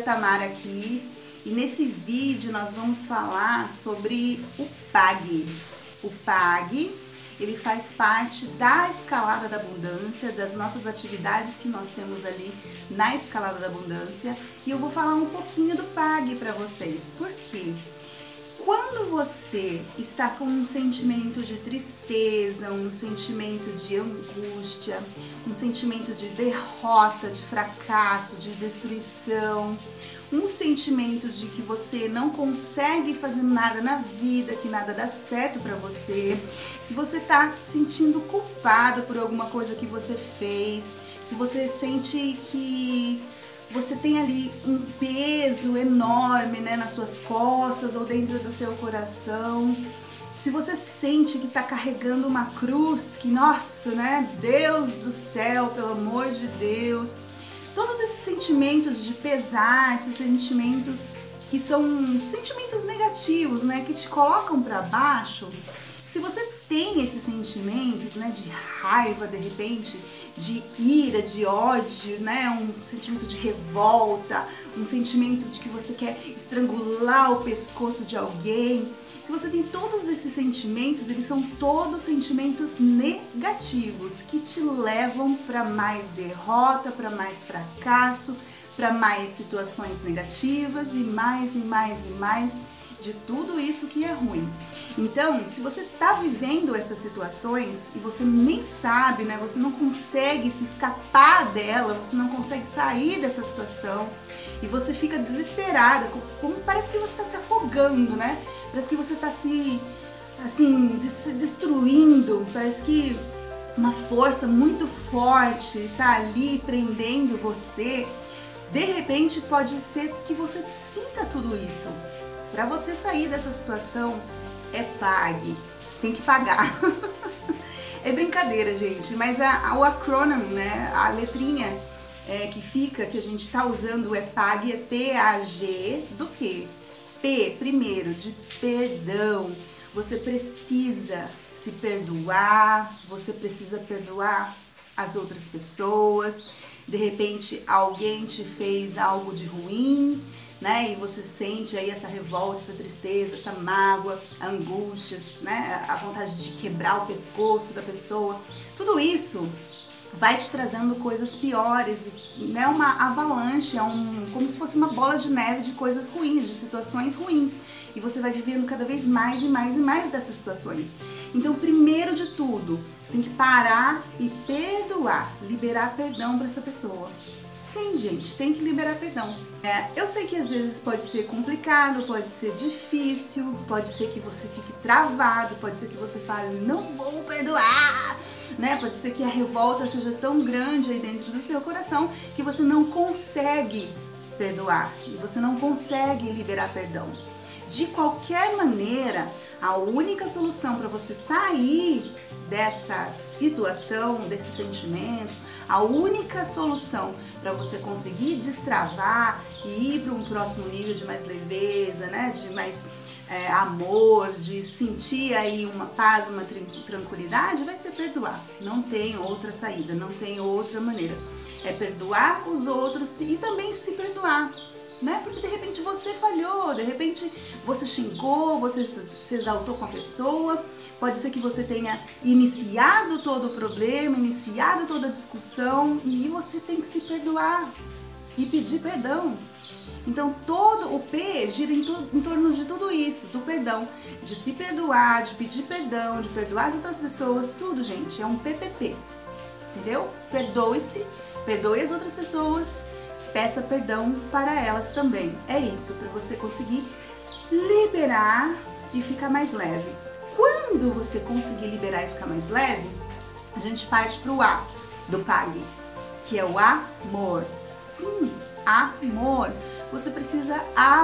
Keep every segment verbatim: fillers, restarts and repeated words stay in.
amiga Tamara aqui e nesse vídeo nós vamos falar sobre o P A G. O P A G, ele faz parte da escalada da abundância, das nossas atividades que nós temos ali na escalada da abundância, e eu vou falar um pouquinho do P A G para vocês. Por quê? Quando você está com um sentimento de tristeza, um sentimento de angústia, um sentimento de derrota, de fracasso, de destruição, um sentimento de que você não consegue fazer nada na vida, que nada dá certo para você, se você está se sentindo culpado por alguma coisa que você fez, se você sente que você tem ali um peso enorme, né, nas suas costas ou dentro do seu coração, se você sente que está carregando uma cruz, que nossa, né, Deus do céu, pelo amor de Deus, todos esses sentimentos de pesar, esses sentimentos que são sentimentos negativos, né, que te colocam para baixo, se você tem esses sentimentos, né, de raiva de repente, de ira, de ódio, né, um sentimento de revolta, um sentimento de que você quer estrangular o pescoço de alguém, se você tem todos esses sentimentos, eles são todos sentimentos negativos que te levam para mais derrota, para mais fracasso, para mais situações negativas e mais e mais e mais de tudo isso que é ruim. Então, se você está vivendo essas situações e você nem sabe, né, você não consegue se escapar dela, você não consegue sair dessa situação e você fica desesperada, como parece que você está se afogando, né? Parece que você está se, assim, se destruindo, parece que uma força muito forte está ali prendendo você. De repente pode ser que você sinta tudo isso. Para você sair dessa situação, é pague, tem que pagar. É brincadeira, gente, mas a, o acrônimo, né, a letrinha é, que fica, que a gente tá usando é pague, é P A G, do que? P, primeiro, de perdão. Você precisa se perdoar, você precisa perdoar as outras pessoas. De repente, alguém te fez algo de ruim, né? E você sente aí essa revolta, essa tristeza, essa mágoa, a angústia, né? A vontade de quebrar o pescoço da pessoa. Tudo isso vai te trazendo coisas piores, né? Uma avalanche, é um, como se fosse uma bola de neve de coisas ruins, de situações ruins. E você vai vivendo cada vez mais e mais e mais dessas situações. Então, primeiro de tudo, você tem que parar e perdoar, liberar perdão para essa pessoa. Sim, gente, tem que liberar perdão. É, eu sei que às vezes pode ser complicado, pode ser difícil, pode ser que você fique travado, pode ser que você fale, não vou perdoar, né? Pode ser que a revolta seja tão grande aí dentro do seu coração que você não consegue perdoar e você não consegue liberar perdão. De qualquer maneira, a única solução para você sair dessa situação, desse sentimento, a única solução para você conseguir destravar e ir para um próximo nível de mais leveza, né, de mais é, amor, de sentir aí uma paz, uma tranquilidade, vai ser perdoar. Não tem outra saída, não tem outra maneira. É perdoar os outros e também se perdoar, né? Porque de repente você falhou, de repente você xingou, você se exaltou com a pessoa. Pode ser que você tenha iniciado todo o problema, iniciado toda a discussão e você tem que se perdoar e pedir perdão. Então todo o P gira em, to, em torno de tudo isso, do perdão, de se perdoar, de pedir perdão, de perdoar as outras pessoas, tudo, gente, é um P P P, entendeu? Perdoe-se, perdoe as outras pessoas, peça perdão para elas também. É isso, para você conseguir liberar e ficar mais leve. Quando você conseguir liberar e ficar mais leve, a gente parte para o A do P A G, que é o amor. Sim, amor. Você precisa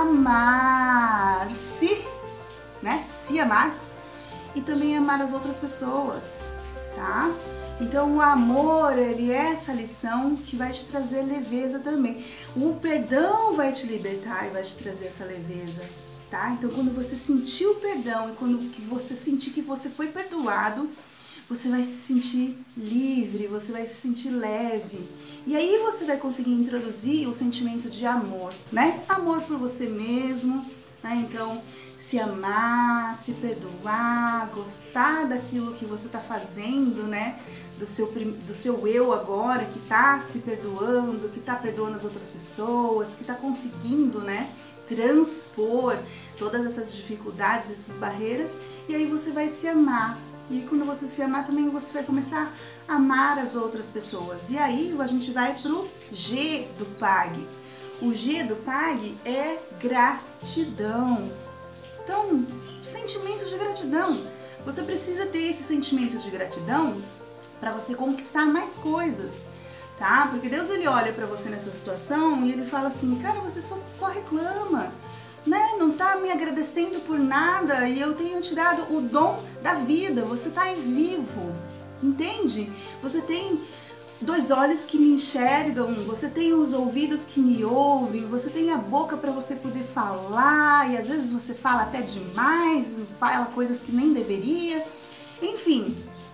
amar-se, né? Se amar e também amar as outras pessoas, tá? Então o amor, ele é essa lição que vai te trazer leveza também. O perdão vai te libertar e vai te trazer essa leveza. Tá? Então, quando você sentir o perdão e quando você sentir que você foi perdoado, você vai se sentir livre, você vai se sentir leve. E aí você vai conseguir introduzir o sentimento de amor, né? Amor por você mesmo, né? Então, se amar, se perdoar, gostar daquilo que você tá fazendo, né? Do seu, do seu eu agora, que tá se perdoando, que tá perdoando as outras pessoas, que tá conseguindo, né? Transpor todas essas dificuldades, essas barreiras, e aí você vai se amar. E quando você se amar também você vai começar a amar as outras pessoas. E aí a gente vai pro G do P A G. O G do P A G é gratidão. Então, sentimento de gratidão. Você precisa ter esse sentimento de gratidão para você conquistar mais coisas, tá? Porque Deus, ele olha para você nessa situação e ele fala assim, cara, você só, só reclama, né? Não tá me agradecendo por nada e eu tenho te dado o dom da vida, você tá aí vivo, entende? Você tem dois olhos que me enxergam, você tem os ouvidos que me ouvem, você tem a boca para você poder falar e às vezes você fala até demais, fala coisas que nem deveria, enfim.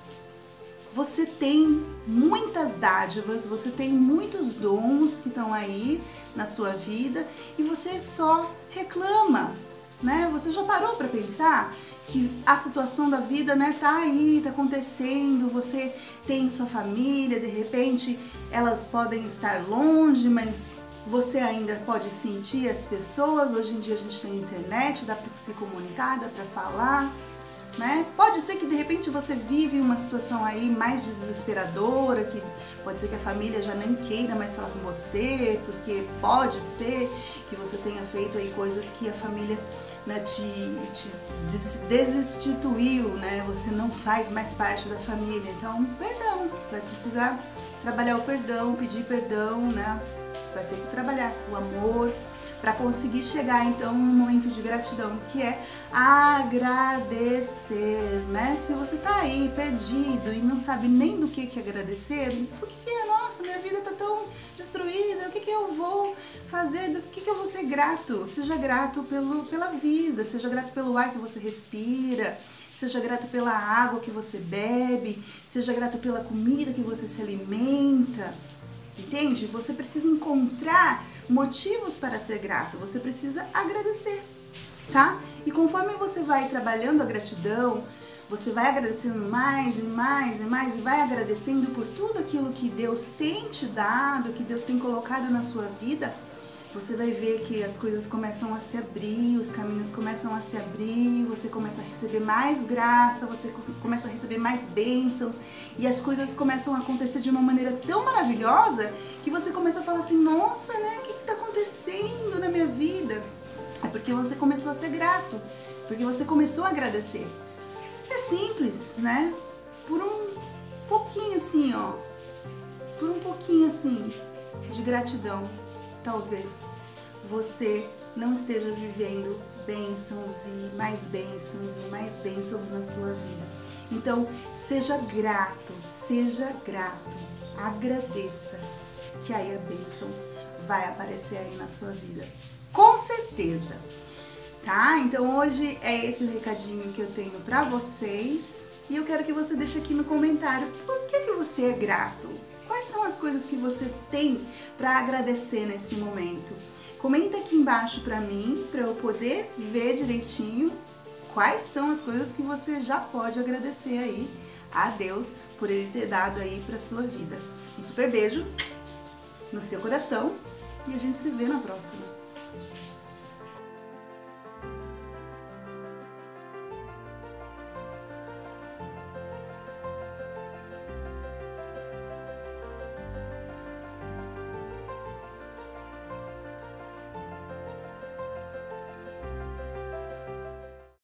Você tem muitas dádivas, você tem muitos dons que estão aí na sua vida e você só reclama, né? Você já parou para pensar que a situação da vida, né, tá aí, tá acontecendo, você tem sua família, de repente elas podem estar longe, mas você ainda pode sentir as pessoas. Hoje em dia a gente tem internet, dá para se comunicar, dá para falar, né? Pode ser que de repente você vive uma situação aí mais desesperadora, que pode ser que a família já nem queira mais falar com você, porque pode ser que você tenha feito aí coisas que a família, né, te, te desinstituiu, né? Você não faz mais parte da família, então perdão, vai precisar trabalhar o perdão, pedir perdão, né? Vai ter que trabalhar o amor para conseguir chegar então num momento de gratidão, que é agradecer, né? Se você tá aí perdido e não sabe nem do que que agradecer, por que que, nossa, minha vida tá tão destruída, o que que eu vou fazer, do que que eu vou ser grato? Seja grato pelo, pela vida, seja grato pelo ar que você respira, seja grato pela água que você bebe, seja grato pela comida que você se alimenta, entende? Você precisa encontrar motivos para ser grato, você precisa agradecer, tá? E conforme você vai trabalhando a gratidão, você vai agradecendo mais e mais e mais e vai agradecendo por tudo aquilo que Deus tem te dado, que Deus tem colocado na sua vida, você vai ver que as coisas começam a se abrir, os caminhos começam a se abrir, você começa a receber mais graça, você começa a receber mais bênçãos e as coisas começam a acontecer de uma maneira tão maravilhosa que você começa a falar assim, nossa, né, o que está acontecendo na minha vida? É porque você começou a ser grato, porque você começou a agradecer. É simples, né? Por um pouquinho assim, ó, por um pouquinho assim de gratidão, talvez você não esteja vivendo bênçãos e mais bênçãos e mais bênçãos na sua vida. Então, seja grato, seja grato, agradeça, que aí a bênção vai aparecer aí na sua vida. Com certeza, tá? Então hoje é esse o recadinho que eu tenho pra vocês e eu quero que você deixe aqui no comentário por que que você é grato. Quais são as coisas que você tem pra agradecer nesse momento? Comenta aqui embaixo pra mim, pra eu poder ver direitinho quais são as coisas que você já pode agradecer aí a Deus por Ele ter dado aí pra sua vida. Um super beijo no seu coração e a gente se vê na próxima.